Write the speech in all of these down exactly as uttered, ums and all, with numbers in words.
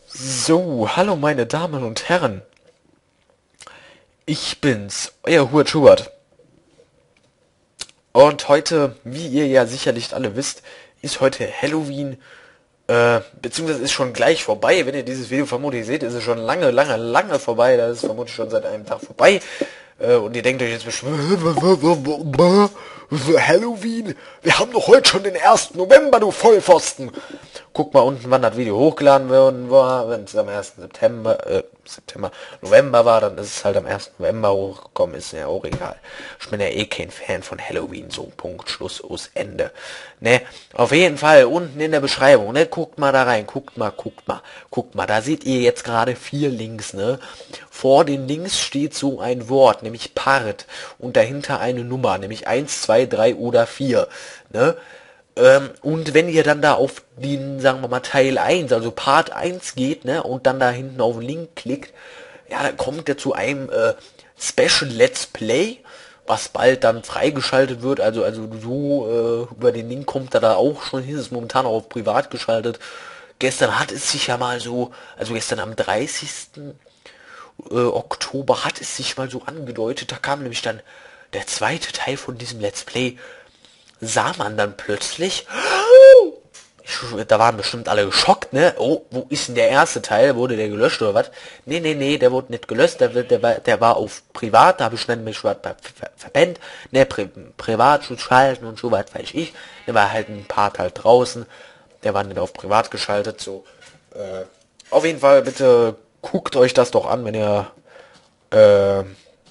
So, hallo meine Damen und Herren. Ich bin's, euer Hubert Schubert. Und heute, wie ihr ja sicherlich alle wisst, ist heute Halloween, äh, beziehungsweise ist schon gleich vorbei. Wenn ihr dieses Video vermutlich seht, ist es schon lange, lange, lange vorbei. Das ist vermutlich schon seit einem Tag vorbei. Äh, und ihr denkt euch jetzt bestimmt, Halloween? Wir haben doch heute schon den ersten November, du Vollpfosten. Guckt mal unten, wann das Video hochgeladen worden war. Wenn es am ersten September, äh, September, November war, dann ist es halt am ersten November hochgekommen. Ist ja auch egal. Ich bin ja eh kein Fan von Halloween. So, Punkt, Schluss, aus, Ende. Ne, auf jeden Fall, unten in der Beschreibung, ne, guckt mal da rein, guckt mal, guckt mal, guckt mal. Da seht ihr jetzt gerade vier Links, ne. Vor den Links steht so ein Wort, nämlich Part. Und dahinter eine Nummer, nämlich eins, zwei, drei oder vier, ne. Ähm, und wenn ihr dann da auf den, sagen wir mal, Teil eins, also Part eins geht, ne, und dann da hinten auf den Link klickt, ja, dann kommt ihr zu einem äh, Special Let's Play, was bald dann freigeschaltet wird, also also so äh, über den Link kommt er da auch schon hin, ist momentan auch auf privat geschaltet. Gestern hat es sich ja mal so, also gestern am dreißigsten Äh, Oktober hat es sich mal so angedeutet, da kam nämlich dann der zweite Teil von diesem Let's Play, sah man dann plötzlich, ich, da waren bestimmt alle geschockt, ne? Oh, wo ist denn der erste Teil? Wurde der gelöscht oder was? Nee, nee, nee, der wurde nicht gelöscht, der, der, war, der war auf privat, da habe ich dann mich was ver, ver, verpennt, ne, Pri, Privatschutz schalten und so, was weiß ich. Der war halt ein Part halt draußen, der war nicht auf privat geschaltet, so. Äh, auf jeden Fall, bitte guckt euch das doch an, wenn ihr äh,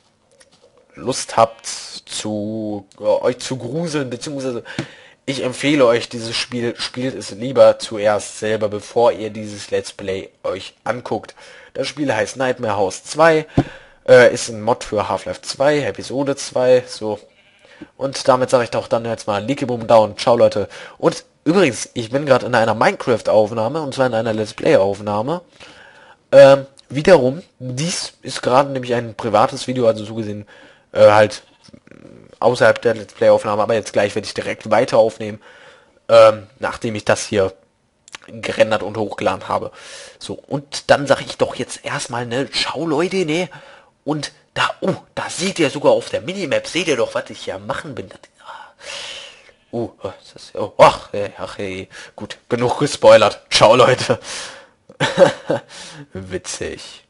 Lust habt, zu äh, euch zu gruseln, beziehungsweise ich empfehle euch dieses Spiel, spielt es lieber zuerst selber, bevor ihr dieses Let's Play euch anguckt. Das Spiel heißt Nightmare House zwei, äh, ist ein Mod für Half-Life zwei, Episode zwei, so. Und damit sage ich doch dann jetzt mal Leaky Boom Down, ciao Leute. Und übrigens, ich bin gerade in einer Minecraft-Aufnahme, und zwar in einer Let's Play-Aufnahme. Ähm, wiederum, dies ist gerade nämlich ein privates Video, also so gesehen, äh, halt außerhalb der Let's Play-Aufnahme, aber jetzt gleich werde ich direkt weiter aufnehmen, ähm, nachdem ich das hier gerendert und hochgeladen habe. So, und dann sage ich doch jetzt erstmal, ne, ciao Leute, ne, und da, oh, da seht ihr sogar auf der Minimap, seht ihr doch, was ich hier machen bin. Das, ah, oh, das ist, oh, ach, ey, ach, ey, gut, genug gespoilert. Ciao Leute. Witzig.